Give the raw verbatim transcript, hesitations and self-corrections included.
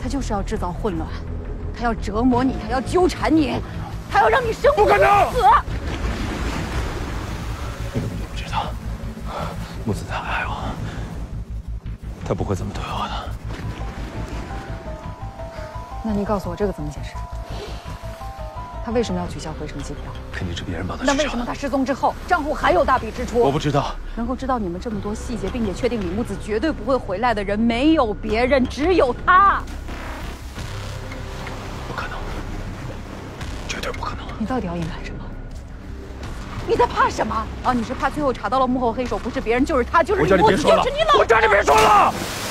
他就是要制造混乱，他要折磨你，他要纠缠你，他要让你生不不可能死。 你根本就不知道，木子他爱我，他不会这么对我的。 那你告诉我这个怎么解释？他为什么要取消回程机票？ 肯定是别人帮他取那消的。 为什么他失踪之后，账户还有大笔支出？ 我不知道。 能够知道你们这么多细节，并且确定李木子绝对不会回来的人，没有别人，只有他。 不可能，绝对不可能。 你到底要隐瞒什么？你在怕什么？啊，你是怕最后查到了幕后黑手，不是别人就是他，就是李木子，就是你老公。 我叫你别说了！